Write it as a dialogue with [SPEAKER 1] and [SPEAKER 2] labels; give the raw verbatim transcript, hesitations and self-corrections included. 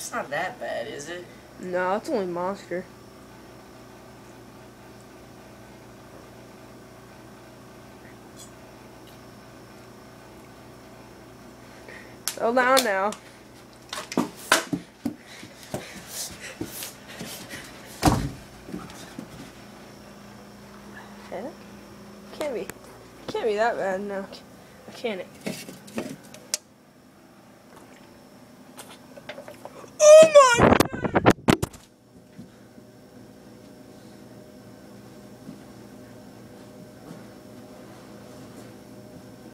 [SPEAKER 1] It's not that bad, is it?
[SPEAKER 2] No, it's only Monster. Settle down now. Yeah? Can't be. Can't be that bad now. Can it?